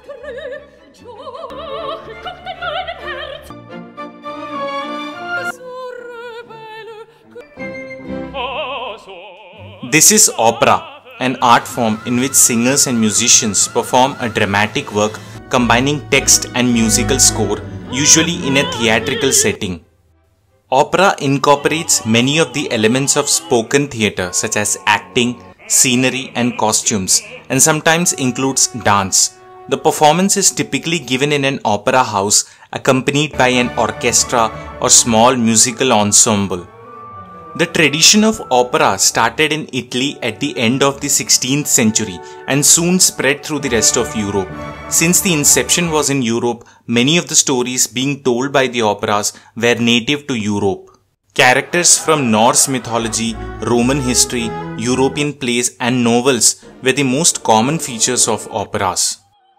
This is opera, an art form in which singers and musicians perform a dramatic work combining text and musical score, usually in a theatrical setting. Opera incorporates many of the elements of spoken theatre such as acting, scenery and costumes, and sometimes includes dance. The performance is typically given in an opera house accompanied by an orchestra or small musical ensemble. The tradition of opera started in Italy at the end of the 16th century and soon spread through the rest of Europe. Since the inception was in Europe, many of the stories being told by the operas were native to Europe. Characters from Norse mythology, Roman history, European plays and novels were the most common features of operas.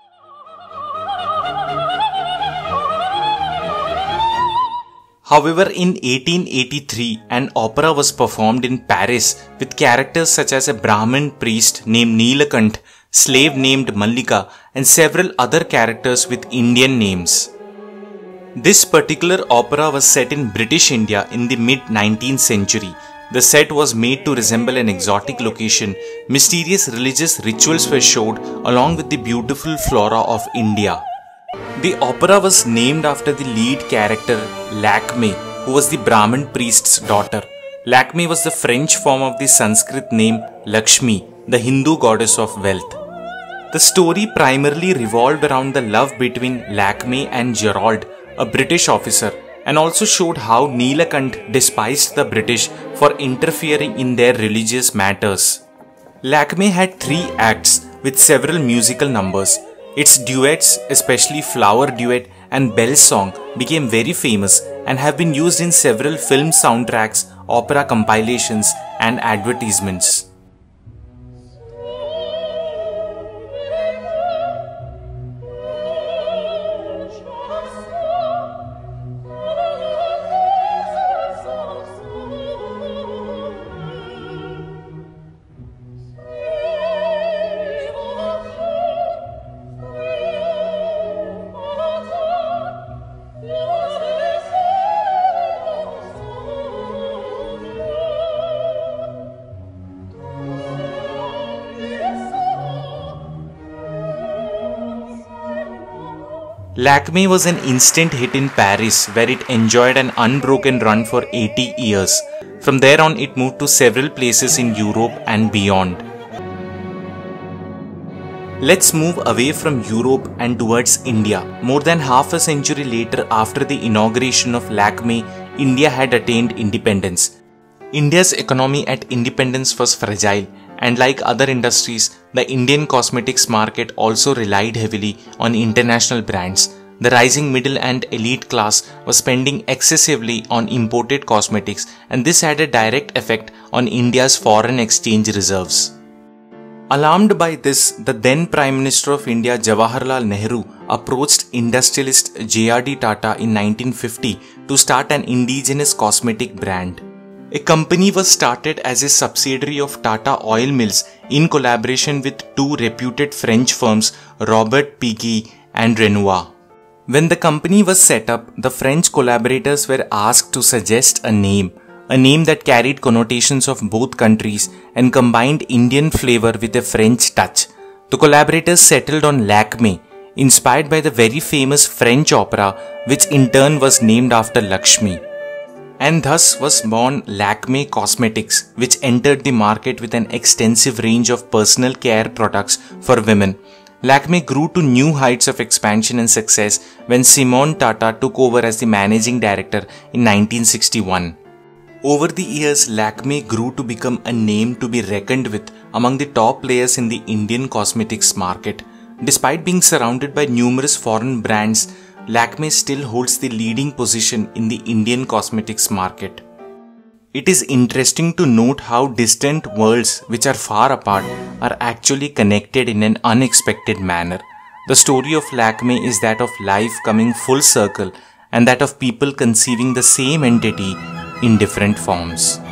However, in 1883, an opera was performed in Paris with characters such as a Brahmin priest named Neelakant, slave named Mallika, and several other characters with Indian names. This particular opera was set in British India in the mid-19th century. The set was made to resemble an exotic location. Mysterious religious rituals were showed along with the beautiful flora of India. The opera was named after the lead character Lakme, who was the Brahmin priest's daughter. Lakme was the French form of the Sanskrit name Lakshmi, the Hindu goddess of wealth. The story primarily revolved around the love between Lakme and Gerald, a British officer, and also showed how Neelakant despised the British for interfering in their religious matters. Lakme had 3 acts with several musical numbers. Its duets, especially Flower Duet and Bell Song, became very famous and have been used in several film soundtracks, opera compilations and advertisements. Lakme was an instant hit in Paris where it enjoyed an unbroken run for 80 years. From there on it moved to several places in Europe and beyond. Let's move away from Europe and towards India. More than half a century later, after the inauguration of Lakme, India had attained independence. India's economy at independence was fragile, and like other industries, the Indian cosmetics market also relied heavily on international brands. The rising middle and elite class was spending excessively on imported cosmetics, and this had a direct effect on India's foreign exchange reserves. Alarmed by this, the then Prime Minister of India Jawaharlal Nehru approached industrialist J.R.D. Tata in 1950 to start an indigenous cosmetic brand. A company was started as a subsidiary of Tata Oil Mills in collaboration with 2 reputed French firms, Robert Piguet and Renoir. When the company was set up, the French collaborators were asked to suggest a name that carried connotations of both countries and combined Indian flavor with a French touch. The collaborators settled on Lakme, inspired by the very famous French opera, which in turn was named after Lakshmi. And thus was born Lakme Cosmetics, which entered the market with an extensive range of personal care products for women. Lakme grew to new heights of expansion and success when Simon Tata took over as the managing director in 1961. Over the years, Lakme grew to become a name to be reckoned with among the top players in the Indian cosmetics market. Despite being surrounded by numerous foreign brands, Lakme still holds the leading position in the Indian cosmetics market. It is interesting to note how distant worlds which are far apart are actually connected in an unexpected manner. The story of Lakme is that of life coming full circle and that of people conceiving the same entity in different forms.